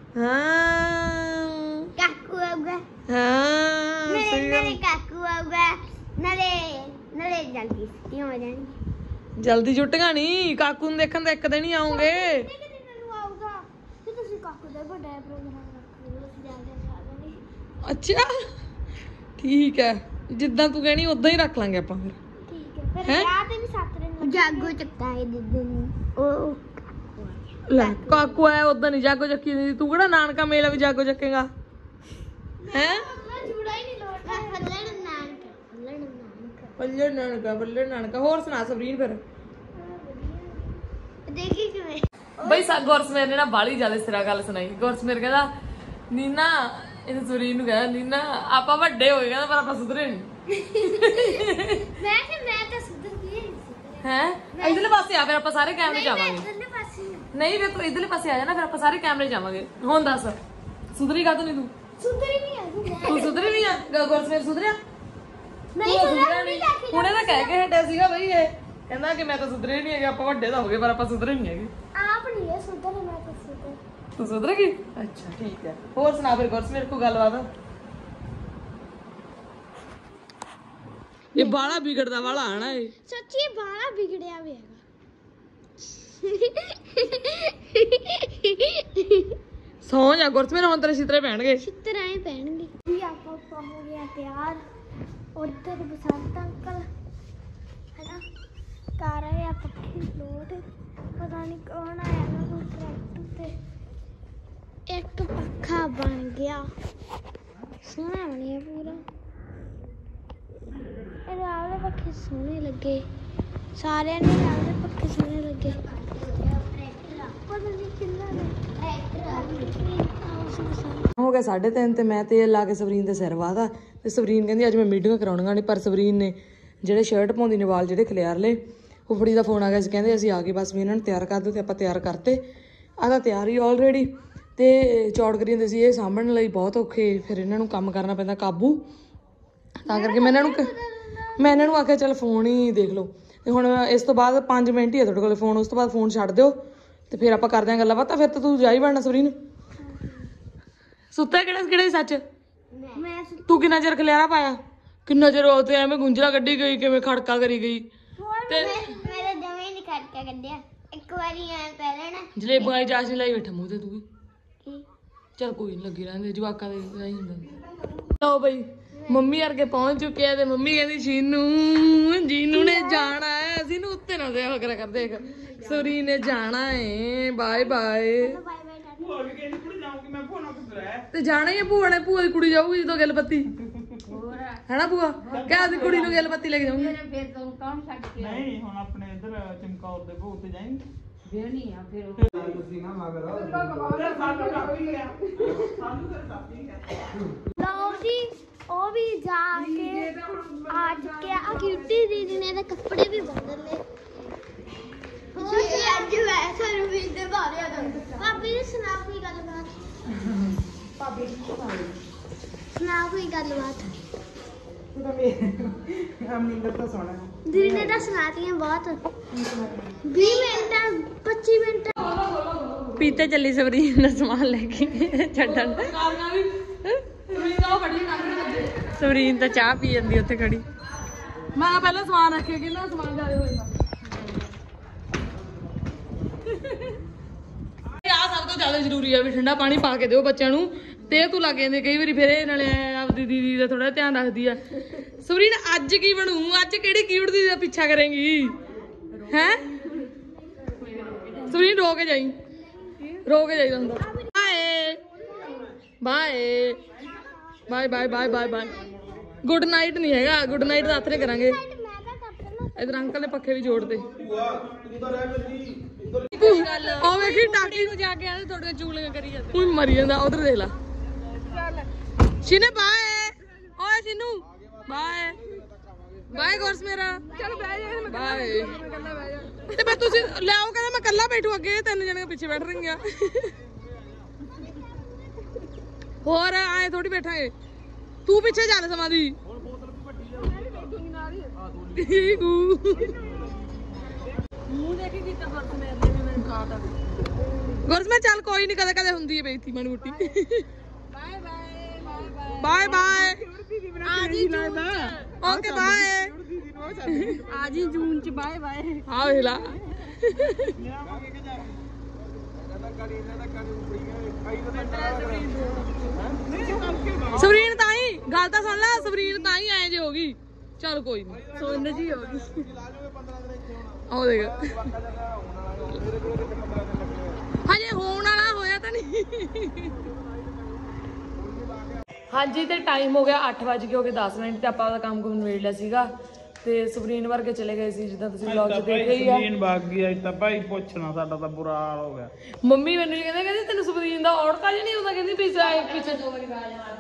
ਹਾਂ ਕਾਕੂ ਆਊਗਾ ਹਾਂ ਨਾਲੇ ਸਹੀ ਗੱਲ। ਨਾਲੇ ਕਾਕੂ ਆਊਗਾ ਨਾਲੇ ਨਾਲੇ ਜਲਦੀ ਛੁੱਟੀਆਂ ਹੋ ਜਾਣਗੀਆਂ ਜਲਦੀ ਛੁੱਟੀਆਂ ਨਹੀਂ ਕਾਕੂ ਨੂੰ ਦੇਖਣ ਤਾਂ ਇੱਕ ਦਿਨ ਹੀ ਆਉਂਗੇ ਕਿੰਨੇ ਦਿਨਾਂ ਨੂੰ ਆਊਗਾ ਤੇ ਤੁਸੀਂ ਕਾਕੂ ਦਾ ਵੱਡਾ ਪ੍ਰੋਗਰਾਮ ਰੱਖੋ ਅਸੀਂ ਜਾ ਕੇ ਖਾ ਲਾਂਗੇ ਅੱਛਾ ਠੀਕ ਹੈ ਜਿੱਦਾਂ ਤੂੰ ਕਹਿਣੀ ਉਦਾਂ ਹੀ ਰੱਖ ਲਾਂਗੇ ਆਪਾਂ ਫਿਰ ਠੀਕ ਹੈ ਫਿਰ ਹੈਂ? ਵਿਆਹ ਤੇ ਵੀ ਸੱਤ ਦਿਨ ਜਾਗੋ ਚੱਕਾਂਗੇ ਜਿੱਦ ਨੂੰ ਉਹ ਲੈ ਕਾਕੂ ਆਇਆ ਉਦਾਂ ਨਹੀਂ ਜਾਗੋ ਚੱਕੀ ਦੀ ਤੂੰ ਕਿਹੜਾ ਨਾਨਕਾ ਮੇਲਾ ਵੀ ਜਾਗੋ ਚੱਕੇਗਾ ਹੈ ਮੈਂ ਜੂੜਾ ਹੀ ਨਹੀਂ ਲੋਟਦਾ ਫੱਲਣ ਨਾਨਕ ਫੱਲਣ ਨਾਨਕ ਬੱਲੇ ਨਾਨਕਾ ਬੱਲੇ ਨਾਨਕਾ ਹੋਰ ਸੁਣਾ ਸਵਰੀਨ ਫਿਰ ਦੇਖੀ ਕਿਵੇਂ ਬਈ ਸਾ ਗੁਰਸਮੇਰ ਨੇ ਨਾ ਬਾਲੀ ਜ਼ਿਆਦਾ ਸਿਰਾ ਗੱਲ ਸੁਣਾਈ ਗੁਰਸਮੇਰ ਕਹਿੰਦਾ ਨੀਨਾ ਇਹ ਸਵਰੀਨ ਨੂੰ ਕਹਿੰਦਾ ਨੀਨਾ ਆਪਾਂ ਵੱਡੇ ਹੋ ਗਏ ਕਹਿੰਦਾ ਪਰ ਆਪਾਂ ਸੁਧਰੇ ਨਹੀਂ ਮੈਂ ਕਿ ਮੈਂ ਤਾਂ ਸੁਧਰ ਗਈ ਹੈ ਇਧਰਲੇ ਪਾਸੇ ਆ ਫਿਰ ਆਪਾਂ ਸਾਰੇ ਕੈਮਰੇ ਜਾਵਾਂਗੇ ਥੱਲੇ ਪਾਸੇ ਹੀ ਹਾਂ। ਨਹੀਂ ਫਿਰ ਤੂੰ ਇਧਰਲੇ ਪਾਸੇ ਆ ਜਾਣਾ ਫਿਰ ਆਪਾਂ ਸਾਰੇ ਕੈਮਰੇ ਜਾਵਾਂਗੇ ਹੁਣ ਦੱਸ ਸੁਧਰੀ ਕਾ ਤੂੰ ਨਹੀਂ ਤੂੰ ਸੁਧਰੀ ਨਹੀਂ ਆ ਤੂੰ ਤੂੰ ਸੁਧਰੀ ਨਹੀਂ ਆ ਗੁਰਸਮੇਰ ਸੁਧਰਿਆ ਨਹੀਂ ਤੂੰ ਸੁਧਰਿਆ ਨਹੀਂ ਨਹੀਂ ਹੁਣੇ ਤਾਂ ਕਹਿ ਕੇ ਹਟਿਆ ਸੀਗਾ ਬਈ ਇਹ ਕਹਿੰਦਾ ਕਿ ਮੈਂ ਤਾਂ ਸੁਧਰੇ ਨਹੀਂ ਹੈਗੇ ਆਪਾਂ ਵੱਡੇ ਤਾਂ ਹੋ ਗਏ ਪਰ ਆਪਾਂ ਸੁਧਰੇ ਨਹੀਂ ਹੈਗੇ ਆਪ ਨਹੀਂ ਹੈ ਸੁਧਰ ਮੈਂ ਤਾਂ ਸੁਧਰ ਤੂੰ ਸੁਧਰੇਗੀ ਅੱਛਾ ਠੀਕ ਹੈ ਹੋਰ ਸੁਣਾ ਫਿਰ ਗੁਰਸਮੇਰ ਕੋ ਗੱਲਬਾਤ ਇਹ ਬਾਲਾ ਵਿਗੜਦਾ ਵਾਲਾ ਆਣਾ ਇਹ ਸੱਚੀ ਬਾਲਾ ਵਿਗੜਿਆ ਵੀ ਹੈਗਾ ਸੌਂ ਜਾ ਗੁਰਸਮੇਰ ਹੁਣ ਤੇਰੇ ਛਿੱਤਰੇ ਪੈਣਗੇ ਚਿੱਤਰਾਂ ਹੀ ਪੈਣਗੇ ਵੀ ਆਪਾਂ ਆਪਾਂ ਹੋ ਗਿਆ ਤਿਆਰ ਉਧਰ ਬਸੰਤ ਅੰਕਲ ਹੈਨਾ ਕਰ ਰਹੇ ਆ ਪੱਖੀ ਲੋਟ ਪਤਾ ਨਹੀਂ ਕੌਣ ਆਇਆ ਨਾ ਉਹ ਟਰੈਕਟਰ ਤੇ ਇੱਕ ਪੱਖਾ ਬਣ ਗਿਆ ਸੋਹਣਾ ਬਣਿਆ ਪੂਰਾ ਇਹ ਆਲੇ ਪੱਖੇ ਸੋਹਣੇ ਲੱਗੇ ਸਾਰਿਆਂ ਨੇ ਆਲੇ ਪੱਖੇ ਸੋਹਣੇ ਲੱਗੇ ਪਤਾ ਨਹੀਂ ਕਿੰਨਾ ਨੇ ਹੋ ਗਿਆ ਸਾਢੇ ਤਿੰਨ ਤੇ ਮੈਂ ਤੇਲ ਲਾ ਕੇ ਸਵਰੀਨ ਦੇ ਸਿਰ ਵਾਦਾ ਤੇ ਸਵਰੀਨ ਕਹਿੰਦੀ ਅੱਜ ਮੈਂ ਮੀਟਿੰਗਾਂ ਕਰਾਉਣੀਆਂ ਨਹੀਂ ਪਰ ਸਵਰੀਨ ਨੇ ਜਿਹੜੇ ਸ਼ਰਟ ਪਾਉਂਦੀ ਨੇ ਵਾਲ ਜਿਹੜੇ ਖਿਲਾਰ ਲਏ ਫੁੱਫੜੀ ਦਾ ਫੋਨ ਆ ਗਿਆ ਸੀ ਕਹਿੰਦੇ ਅਸੀਂ ਆ ਗਏ ਬਸ ਵੀ ਇਹਨਾਂ ਨੂੰ ਤਿਆਰ ਕਰ ਦਿਓ ਤੇ ਆਪਾਂ ਤਿਆਰ ਕਰਤੇ ਆਹ ਤਾਂ ਤਿਆਰ ਹੀ ਆਲਰੇਡੀ ਤੇ ਚੌੜ ਕਰੀ ਜਾਂਦੇ ਸੀ ਇਹ ਸਾਂਭਣ ਲਈ ਬਹੁਤ ਔਖੇ ਫਿਰ ਇਹਨਾਂ ਨੂੰ ਕੰਮ ਕਰਨਾ ਪੈਂਦਾ ਕਾਬੂ ਤਾਂ ਕਰਕੇ ਮੈਂ ਇਹਨਾਂ ਨੂੰ ਮੈਂ ਇਹਨਾਂ ਨੂੰ ਆਖਿਆ ਚੱਲ ਫੋਨ ਹੀ ਦੇਖ ਲਓ ਤੇ ਹੁਣ ਇਸ ਤੋਂ ਬਾਅਦ ਪੰਜ ਮਿੰਟ ਹੀ ਆ ਤੁਹਾਡੇ ਕੋਲ ਫੋਨ ਉਸ ਤੋਂ ਬਾਅਦ ਫੋਨ ਛੱਡ ਦਿਓ ਤੇ ਫਿਰ ਆਪਾਂ ਕਰਦੇ ਆਂ ਗੱਲਾਂ ਬਾਤਾਂ ਫਿਰ ਤਾਂ ਤੂੰ ਜਾ ਹੀ ਬਣਨਾ ਸਵਰੀਨ ਸੁੱਤਾ ਕਿਹੜਾ ਕਿਹੜਾ ਸੱਚ ਮੈਂ ਤੂੰ ਕਿੰਨਾ ਚਿਰ ਖਲਿਆਰਾ ਪਾਇਆ ਕਿੰਨਾ ਚਿਰ ਉਹ ਤੇ ਐਵੇਂ ਗੁੰਝਲਾ ਕੱਢੀ ਗਈ ਕਿਵੇਂ ਖੜਕਾ ਕਰੀ ਗਈ ਤੇ ਮੇਰੇ ਜਮੇ ਨਹੀਂ ਖੜਕਾ ਕੱਢਿਆ ਇੱਕ ਵਾਰੀ ਐ ਪਹਿਲਾਂ ਨਾ ਜਲੇਬਾਂ ਵਾਲੀ ਚਾਸ਼ਨੀ ਲਾਈ ਬੈਠਾ ਮੂੰਹ ਤੇ ਤੂੰ ਵੀ ਕੀ ਚਲ ਕੋਈ ਨੀ ਲੱਗੀ ਰਹਿੰਦੇ ਜਵਾਕਾਂ ਦੇ ਨਹੀਂ ਹੁੰਦਾ ਲਓ ਬਈ ਮੰਮੀ ਵਰਗੇ ਪਹੁੰਚ ਚੁੱਕੇ ਆ ਤੇ ਮੰਮੀ ਕਹਿੰਦੀ ਜੀਨੂ ਜੀਨੂ ਨੇ ਜਾਣਾ ਹੈ ਅਸੀਂ ਨੂੰ ਉੱਤੇ ਨਾ ਦੇਖ ਕਰਿਆ ਕਰ ਦੇਖ ਸੂਰੀ ਨੇ ਜਾਣਾ ਏ bye bye bye bye tata ਭੂਆ ਵੀ ਕਹਿੰਦੀ ਕੁੜੀ ਜਾਊਗੀ ਮੈਂ ਭੂਆ ਨਾਲ ਕਿੱਧਰ ਹੈ ਤੇ ਜਾਣਾ ਹੀ ਆ ਭੂਆ ਨੇ ਭੂਆ ਦੀ ਕੁੜੀ ਜਾਊਗੀ ਜਦੋਂ ਗੱਲ ਪੱਤੀ ਹੈਨਾ ਭੂਆ ਕਿਆ ਦੀ ਕੁੜੀ ਨੂੰ ਗਿੱਲ ਪੱਤੀ ਲੈ ਕੇ ਜਾਊਂਗੀ ਨਹੀਂ ਹੁਣ ਆਪਣੇ ਇੱਧਰ ਚਮਕੌਰ ਦੇ ਭੋਗ ਤੇ ਜਾਈਂ ਦੇਣੀ ਆ ਫਿਰ ਲਓ ਜੀ ਉਹ ਵੀ ਜਾ ਕੇ ਆ ਚੁੱਕਿਆ ਆ ਕਿਊਟੀ ਦੀਦੀ ਨੇ ਇਹਦੇ ਕੱਪੜੇ ਵੀ ਬਦਲ ਲਏ ਉਹ ਜੀ ਅੱਜ ਵੈਸੇ ਨੂੰ ਵੀ ਦੇ ਬਾਰੇ ਆ ਭਾਬੀ ਨੇ ਸੁਣਾ ਕੋਈ ਗੱਲਬਾਤ ਭਾਬੀ ਸੁਣਾ ਕੋਈ ਗੱਲਬਾਤ ਅਮਿੰਦਰ ਤਾਂ ਸੋਣਾ ਦੀਦੀ ਨੇ ਤਾਂ ਸੁਣਾਤੀਆਂ ਬਹੁਤ ਵੀਹ ਮਿੰਟ ਪੱਚੀ ਮਿੰਟ ਪੀਤੇ ਚੱਲੀ ਸਬਰੀਨ ਦਾ ਸਮਾਨ ਲੈ ਕੇ ਛੱਡਣ ਸਬਰੀਨ ਤਾਂ ਚਾਹ ਪੀ ਜਾਂਦੀ ਉੱਥੇ ਖੜੀ ਮੈਂ ਪਹਿਲਾਂ ਸਮਾਨ ਰੱਖਿਆ ਕਿ ਨਾ ਸਮਾਨ ਜ਼ਿਆਦਾ ਹੋਏਗਾ ਆ ਸਭ ਤੋਂ ਜ਼ਿਆਦਾ ਜ਼ਰੂਰੀ ਆ ਵੀ ਠੰਡਾ ਪਾਣੀ ਪਾ ਕੇ ਦਿਓ ਬੱਚਿਆਂ ਨੂੰ ਤੇ ਤੂੰ ਲੱਗ ਜਾਂਦੇ ਕਈ ਵਾਰੀ ਫਿਰ ਇਹ ਨਾਲੇ ਆਪਦੀ ਦੀਦੀ ਦਾ ਥੋੜਾ ਧਿਆਨ ਰੱਖਦੀ ਆ ਸਬਰੀਨ ਅੱਜ ਕੀ ਬਣੂ ਅੱਜ ਕਿਹੜੀ ਕਿਊਟ ਦੀਦੀ ਦਾ ਪਿੱਛਾ ਕਰੇਂਗੀ ਹੈ ਸਬਰੀਨ ਰੋ ਕੇ ਜਾਈ ਰੋ ਕੇ ਜਾਈ ਹੁੰਦਾ bye bye bye bye bye bye bye good night ਨਹੀਂ ਹੈਗਾ ਗੁੱਡ ਨਾਈਟ ਰਾਤ ਨੇ ਕਰਾਂਗੇ ਇਧਰ ਅੰਕਲ ਨੇ ਪੱਖੇ ਵੀ ਜੋੜਦੇ ਉਹ ਵੇਖੀ ਟਾਕੀ ਨੂੰ ਜਾ ਕੇ ਆਦੇ ਤੁਹਾਡੇ ਚੂਲੀਆਂ ਕਰੀ ਜਾਂਦੇ ਕੋਈ ਮਰੀ ਜਾਂਦਾ ਉਧਰ ਦੇਖ ਲਾ ਸ਼ਿਨੇ ਬਾਏ ਓਏ ਸ਼ਿਨੂ ਬਾਏ ਬਾਏ ਗੁਰਸ ਮੇਰਾ ਚਲ ਬਹਿ ਜਾ ਮੈਂ ਬਾਏ ਤੇ ਮੈਂ ਤੁਸੀਂ ਲਿਆਓ ਕਹਿੰਦਾ ਮੈਂ ਕੱਲਾ ਬੈਠੂ ਅੱਗੇ ਤਿੰਨ ਜਣੇ ਪਿੱਛੇ ਬੈਠ ਰਹੀਆਂ ਹੋਰ ਆਏ ਥੋੜੀ ਬੈਠਾਂਗੇ ਤੂੰ ਪਿੱਛੇ ਚੱਲ ਸਮਾਂ ਦੀ ਮੂੰਹ ਦੇਖੀ ਕੀਤਾ ਗੁਰਸ ਮੇਰੇ ਨੇ ਮੈਨੂੰ ਖਾਤਾ ਗੁਰਸ ਮੈਂ ਚੱਲ ਕੋਈ ਨਹੀਂ ਕਦੇ ਕਦੇ ਹੁੰਦੀ ਹੈ ਬੇਇੱਜ਼ਤੀ ਮਾੜੀ ਮੋਟੀ ਬਾਏ ਬਾਏ ਬਾਏ ਬਾਏ ਆਜੀ ਜੂਨ ਓਕੇ ਬਾਏ ਆਜੀ ਜੂਨ ਚ ਬਾਏ ਬਾਏ ਹਾਂ ਵੇਲਾ ਸਬਰੀਨ ਤਾਂ ਹੀ ਗੱਲ ਤਾਂ ਸੁਣ ਲੈ ਸਬਰੀਨ ਤਾਂ ਹੀ ਐ ਜੇ ਹੋ ਗਈ ਚੱਲ ਕੋਈ ਨਹੀਂ ਸੋਨ ਜੀ ਹੋ ਗਈ ਆਹ ਦੇਖ ਹਜੇ ਹੋਣ ਵਾਲਾ ਹੋਇਆ ਤਾਂ ਨਹੀਂ ਹਾਂਜੀ ਤੇ ਟਾਈਮ ਹੋ ਗਿਆ ਅੱਠ ਵੱਜ ਕੇ ਹੋ ਗਏ ਦਸ ਮਿੰਟ ਤੇ ਆਪਾਂ ਉਹਦਾ ਕੰਮ ਕੁਮ ਨਿਬੇੜ ਲਿਆ ਸੀਗਾ ਤੇ ਸਬਰੀਨ ਵਰਗੇ ਚਲੇ ਗਏ ਸੀ ਜਿੱਦਾਂ ਤੁਸੀਂ ਵਲੌਗ 'ਚ ਦੇਖ ਰਹੀ ਆ ਸਬਰੀਨ ਭਾਗ ਗਈ ਅੱਜ ਤਾਂ ਭਾਈ ਪੁੱਛਣਾ ਸਾਡਾ ਤਾਂ ਬੁਰਾ ਹਾਲ ਹੋ ਗਿਆ ਮੰਮੀ ਮੈਨੂੰ ਕਹਿੰਦੇ ਕਹਿੰਦੀ ਤੈਨੂੰ ਸਬਰੀਨ ਦਾ ਔੜਕਾ ਜਿਹਾ ਨਹੀਂ ਹੁੰਦਾ ਕਹਿੰਦੀ ਪਿੱਛੇ ਪਿੱਛੇ ਦੋ ਵਾਰੀ ਬਾਜ ਮਾਰ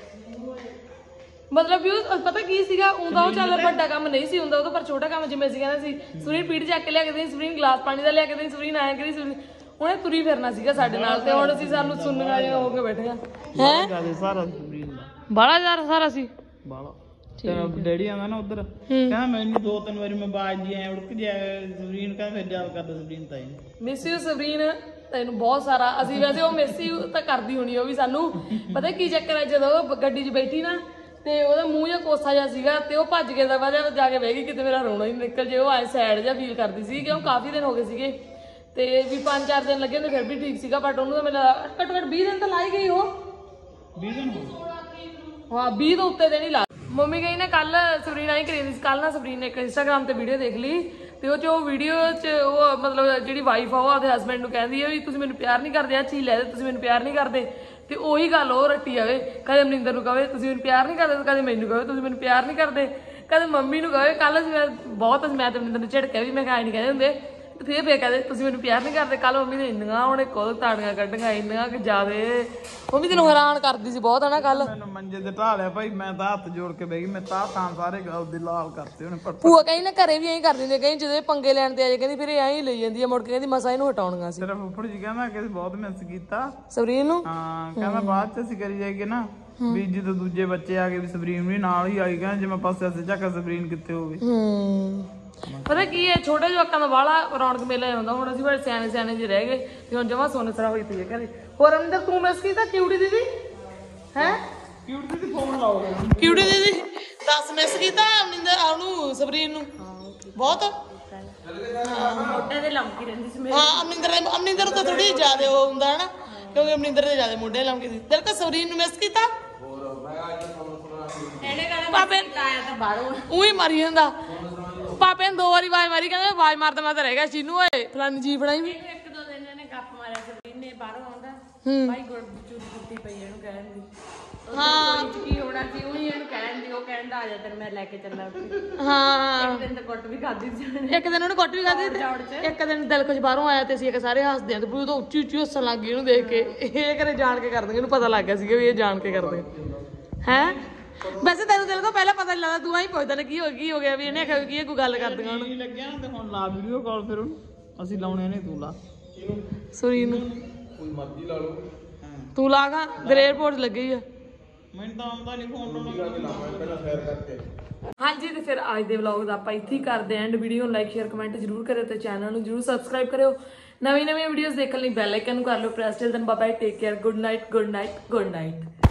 ਮਤਲਬ ਵੀ ਉਹ ਪਤਾ ਕੀ ਸੀਗਾ ਉਹਦਾ ਉਹ ਚੱਲ ਵੱਡਾ ਕੰਮ ਨਹੀਂ ਸੀ ਹੁੰਦਾ ਉਹਦਾ ਪਰ ਛੋਟਾ ਕੰਮ ਜਿਵੇਂ ਅਸੀਂ ਕਹਿੰਦੇ ਸੀ ਸਬਰੀਨ ਪੀੜ ਚੱਕ ਕੇ ਲਿਆ ਕੇ ਦੇਣੀ ਸਬਰੀਨ ਗਲਾਸ ਪਾਣੀ ਦਾ ਲਿਆ ਕੇ ਦੇਣੀ ਸਬਰੀਨ ਆਇਆ ਕਰੀ ਸਬਰੀਨ ਉਹਨੇ ਤੁਰੀ ਫਿਰਨਾ ਸੀਗਾ ਸਾਡੇ ਨਾਲ ਤੇ ਹੁਣ ਅਸੀਂ ਸਾਨੂੰ ਸੁਣਨ ਜਿਹਾ ਹੋ ਕੇ ਬੈਠੇ ਆ ਹੈ ਸਾਰਾ ਸਬਰੀਨ ਦਾ ਬਾਲਾ ਜ਼ਿਆਦਾ ਸਾਰਾ ਸੀ ਬਾਲਾ ਤੇਰਾ ਡੈਡੀ ਆਂਦਾ ਨਾ ਉਧਰ ਕਹਿੰਦਾ ਮੈਨੂੰ ਦੋ ਤਿੰਨ ਵਾਰੀ ਮੈਂ ਬਾਜ ਜੀ ਐ ਉੜਕ ਜਾ ਸਬਰੀਨ ਕਹਿੰਦਾ ਫਿਰ ਯਾਦ ਕਰਦਾ ਸਬਰੀਨ ਤਾਂ ਹੀ ਮਿਸ ਯੂ ਸਬਰੀਨ ਤੈਨੂੰ ਬਹੁਤ ਸਾਰਾ ਅਸੀਂ ਵੈਸੇ ਉਹ ਮਿਸ ਯੂ ਤਾਂ ਕਰਦੀ ਹੋਣੀ ਉਹ ਵੀ ਸਾਨੂੰ ਪਤਾ ਕੀ ਚੱਕਰ ਹੈ ਜਦੋਂ ਉਹ ਗੱਡੀ 'ਚ ਬੈਠੀ ਨਾ ਤੇ ਉਹਦਾ ਮੂੰਹ ਜਿਹਾ ਕੋਸਾ ਜਿਹਾ ਸੀਗਾ ਤੇ ਉਹ ਭੱਜ ਕੇ ਦਾ ਵਜਾ ਜਾ ਕੇ ਬਹਿ ਗਈ ਕਿਤੇ ਮੇਰਾ ਰੋਣਾ ਹੀ ਨਿਕਲ ਜੇ ਉਹ ਐ ਸੈਡ ਜਿਹਾ ਫੀਲ ਕਰਦੀ ਸੀ ਕਿਉਂ ਕਾਫੀ ਦਿਨ ਹੋ ਗਏ ਸੀਗੇ ਤੇ ਵੀ ਪੰਜ ਚਾਰ ਦਿਨ ਲੱਗੇ ਤੇ ਫਿਰ ਵੀ ਠੀਕ ਸੀਗਾ ਬਟ ਉਹਨੂੰ ਤਾਂ ਮੇਰਾ ਘੱਟੋ ਘੱਟ ਵੀਹ ਦਿਨ ਤਾਂ ਲਾਈ ਗਈ ਉਹ ਵੀਹ ਦਿਨ ਹੋ ਹਾਂ ਵੀਹ ਤੋਂ ਉੱਤੇ ਦੇ ਨਹੀਂ ਲਾ ਮੰਮੀ ਗਈ ਨਾ ਕੱਲ ਸਬਰੀਨ ਆਈ ਕਰੀ ਸੀ ਕੱਲ ਨਾ ਸਬਰੀਨ ਨੇ ਇੱਕ ਇੰਸਟਾਗ੍ਰਾਮ ਤੇ ਵੀਡੀਓ ਦੇਖ ਲਈ ਤੇ ਉਹ ਚ ਉਹ ਵੀਡੀਓ ਚ ਉਹ ਮਤਲਬ ਜਿਹੜੀ ਵਾਈਫ ਆ ਉਹ ਆਪਦੇ ਹਸਬੈਂਡ ਨੂੰ ਕਹਿੰਦੀ ਹੈ ਵੀ ਤੁਸੀਂ ਮੈਨੂੰ ਪਿਆਰ ਨਹੀਂ ਕਰਦੇ ਆ ਚੀਜ਼ ਲੈ ਦੇ ਤੁਸੀਂ ਮੈਨੂੰ ਪਿਆਰ ਨਹੀਂ ਕਰਦੇ ਤੇ ਉਹੀ ਗੱਲ ਉਹ ਰੱਟੀ ਜਾਵੇ ਕਦੇ ਅਮਰਿੰਦਰ ਨੂੰ ਕਹੇ ਤੁਸੀਂ ਮੈਨੂੰ ਪਿਆਰ ਨਹੀਂ ਕਰਦੇ ਕਦੇ ਮੈਨੂੰ ਕਹੇ ਤੁਸੀਂ ਮੈਨੂੰ ਪਿਆਰ ਨਹੀਂ ਕਰਦੇ ਕਦੇ ਮੰਮੀ ਨੂੰ ਕਹੇ ਕੱਲ ਮੈਂ ਬਹੁਤ ਮੈਂ ਤੇ ਅਮਰਿੰਦਰ ਨੂੰ ਝਿੜਕਿਆ ਵੀ ਮੈਂ ਕਾਇ ਨਹੀਂ ਕਹਿੰਦੇ ਹੁੰਦੇ ਤੇ ਫਿਰ ਫੇਰ ਕਹਿੰਦੇ ਤੁਸੀਂ ਮੈਨੂੰ ਪਿਆਰ ਨਹੀਂ ਕਰਦੇ ਕੱਲ ਮੰਮੀ ਨੇ ਇੰਨੀਆਂ ਉਹਨੇ ਕੋਲ ਤਾੜੀਆਂ ਕੱਢੀਆਂ ਇੰਨੀਆਂ ਕਿ ਜ਼ਿਆਦੇ ਮੰਮੀ ਤੈਨੂੰ ਹੈਰਾਨ ਕਰਦੀ ਸੀ ਬਹੁਤ ਹਨਾ ਕੱਲ ਮੈਨੂੰ ਮੰਜੇ ਤੇ ਢਾਲਿਆ ਭਾਈ ਮੈਂ ਤਾਂ ਹੱਥ ਜੋੜ ਕੇ ਬਹਿ ਗਈ ਮੈਂ ਤਾਂ ਤਾਂ ਸਾਰੇ ਗੱਲ ਦੇ ਲਾਲ ਕਰਤੇ ਉਹਨੇ ਪਰ ਭੂਆ ਕਹੀਂ ਨਾ ਘਰੇ ਵੀ ਐਂ ਕਰ ਦਿੰਦੇ ਕਹੀਂ ਜਦੋਂ ਪੰਗੇ ਲੈਣ ਤੇ ਆ ਜੇ ਕਹਿੰਦੀ ਫਿਰ ਐਂ ਹੀ ਲਈ ਜਾਂਦੀ ਆ ਮੁੜ ਕੇ ਕਹਿੰਦੀ ਮਸਾ ਇਹਨੂੰ ਹਟਾਉਣੀਆਂ ਸੀ ਤੇਰਾ ਫੁੱਫੜ ਜੀ ਕਹਿੰਦਾ ਕਿ ਬਹੁਤ ਮਿਸ ਕੀਤਾ ਸਬਰੀਨ ਨੂੰ ਹਾਂ ਕਹਿੰਦਾ ਬਾਅਦ ਚ ਅਸੀਂ ਕਰੀ ਜਾਈਏ ਨਾ ਵੀ ਜਦੋਂ ਦੂਜੇ ਬੱਚੇ ਆ ਗਏ ਵੀ ਸਬਰੀਨ ਵੀ ਨਾਲ ਹੀ ਆਈ ਕਹਿੰਦਾ ਜੇ ਮੈਂ ਪਾਸੇ ਅਸੀਂ ਝਾਕਾ ਸਬਰੀਨ ਕਿੱਥੇ ਹੋਵੇ ਹੂੰ ਪਤਾ ਕੀ ਹੈ ਛੋਟੇ ਜਵਾਕਾਂ ਦਾ ਬਾਹਲਾ ਰੌਣਕ ਮੇਲਾ ਹੁੰਦਾ ਹੁਣ ਅਸੀਂ ਬੜੇ ਸਿਆਣੇ ਸਿਆਣੇ ਜਿਹੇ ਰਹਿ ਗਏ ਤੇ ਹੁਣ ਜਮਾ ਸੋਨੇ ਸਰਾ ਹੋਈ ਪਈ ਹੈ ਘਰੇ ਹੋਰ ਅੰਦਰ ਤੂੰ ਮਿਸ ਕੀਤਾ ਕਿਊਟੀ ਦੀਦੀ ਹੈ ਕਿਊਟ ਦੀ ਫੋਨ ਲਾਓ ਕਿਊਟੀ ਦੀਦੀ ਦਸ ਮਿਸ ਕੀਤਾ ਅਮਰਿੰਦਰ ਉਹਨੂੰ ਸਬਰੀਨ ਨੂੰ ਬਹੁਤ ਮੋਢੇ ਤੇ ਲੰਮਕੀ ਰਹਿੰਦੀ ਸੀ ਹਾਂ ਅਮਰਿੰਦਰ ਅਮਰਿੰਦਰ ਤਾਂ ਥੋੜੀ ਜ਼ਿਆਦਾ ਉਹ ਹੁੰਦਾ ਹੈ ਨਾ ਕਿਉਂਕਿ ਅਮਰਿੰਦਰ ਦੇ ਜ਼ਿਆਦਾ ਮੋਢੇ ਲੰਮਕੀ ਸੀ ਦਿਲ ਤਾਂ ਸਬਰੀਨ ਨੂੰ ਮਿਸ ਕੀਤਾ ਇਹਨੇ ਕਹਿੰਦਾ ਪਾਪੇ ਆਇਆ ਤਾਂ ਬਾਹਰੋਂ ਉਹੀ ਮਾਰੀ ਜਾਂਦਾ ਪਾਪੇ ਨੇ ਦੋ ਵਾਰੀ ਆਵਾਜ਼ ਮਾਰੀ ਕਹਿੰਦਾ ਆਵਾਜ਼ ਮਾਰਦਾ ਮੈਂ ਤਾਂ ਰਹਿ ਗਿਆ ਸ਼ੀਨੂ ਓਏ ਫਲਾਨੀ ਜੀ ਫੜਾਈ ਵੀ ਇੱਕ ਦੋ ਦਿਨ ਇਹਨੇ ਗੱਪ ਮਾਰਿਆ ਸਬਰੀਨ ਨੇ ਬਾਹਰੋਂ ਆਉਂਦਾ ਭਾਈ ਗੁੜ ਚੂਰੀ ਕੁੱਤੀ ਪਈ ਇਹਨੂੰ ਕਹਿਣ ਦੀ ਹਾਂ ਕੀ ਹੋਣਾ ਸੀ ਉਹੀ ਇਹਨੂੰ ਕਹਿਣ ਦੀ ਉਹ ਕਹਿੰਦਾ ਆ ਜਾ ਤੈਨੂੰ ਮੈਂ ਲੈ ਕੇ ਚੱਲਾਂ ਉੱਥੇ ਹਾਂ ਇੱਕ ਦਿਨ ਤਾਂ ਕੁੱਟ ਵੀ ਖਾਦੀ ਸੀ ਇੱਕ ਦਿਨ ਉਹਨੇ ਕੁੱਟ ਵੀ ਖਾਧੀ ਤੇ ਇੱਕ ਦਿਨ ਦਿਲ ਕੁਝ ਬਾਹਰੋਂ ਆਇਆ ਤੇ ਅਸੀਂ ਇੱਕ ਸਾਰੇ ਹੱਸਦੇ ਆਂ ਤੇ ਪੂਰੀ ਤਾਂ ਉੱਚੀ ਉੱਚੀ ਹੱਸਣ ਲੱਗ ਗਈ ਇਹਨੂੰ ਦੇਖ ਕੇ ਇਹ ਕਰੇ ਜਾਣ ਕੇ ਕਰਦੇ ਇਹਨੂੰ ਪਤਾ ਲੱਗ ਗਿਆ ਸੀਗਾ ਵੀ ਇਹ ਜਾਣ ਕੇ ਕਰਦੇ ਹੈ ਵੈਸੇ ਤੈਨੂੰ ਦਿਲ ਕੋ ਪਹਿਲਾਂ ਪਤਾ ਨਹੀਂ ਲੱਗਦਾ ਤੂੰ ਆਈ ਪੁੱਛਦਾ ਨੇ ਕੀ ਹੋ ਕੀ ਹੋ ਗਿਆ ਵੀ ਇਹਨੇ ਆਖਿਆ ਕੀ ਇਹ ਕੋਈ ਗੱਲ ਕਰਦੀਆਂ ਹੁਣ ਨਹੀਂ ਲੱਗਿਆ ਨਾ ਤੇ ਹੁਣ ਲਾ ਵੀਡੀਓ ਕਾਲ ਫਿਰ ਉਹਨੂੰ ਅਸੀਂ ਲਾਉਣੇ ਨੇ ਤੂੰ ਲਾ ਸੁਰੀ ਨੂੰ ਕੋਈ ਮਰਜ਼ੀ ਲਾ ਲਓ ਤੂੰ ਲਾਗਾ ਤੇਰੇ 에어ਪੋਰਟ ਲੱਗੇ ਆ ਮੈਨੂੰ ਤਾਂ ਆਉਂਦਾ ਨਹੀਂ ਫੋਨ ਲਾਉਣਾ ਪਹਿਲਾਂ ਸ਼ੇਅਰ ਕਰਕੇ ਹਾਂਜੀ ਤੇ ਫਿਰ ਅੱਜ ਦੇ ਵਲੌਗ ਦਾ ਆਪਾਂ ਇੱਥੇ ਹੀ ਕਰਦੇ ਆਂ ਐਂਡ ਵੀਡੀਓ ਨੂੰ ਲਾਈਕ ਸ਼ੇਅਰ ਕਮੈਂਟ ਜ਼ਰੂਰ ਕਰਿਓ ਤੇ ਚੈਨਲ ਨੂੰ ਜ਼ਰੂਰ ਸਬਸਕ੍ਰਾਈਬ ਕਰਿਓ ਨਵੀਂ ਨਵੀਂ ਵੀਡੀਓਜ਼ ਦੇਖਣ ਲਈ ਬੈਲ ਆਈਕਨ ਨੂੰ ਕਰ ਲਓ press till then bye bye take care good night good night good night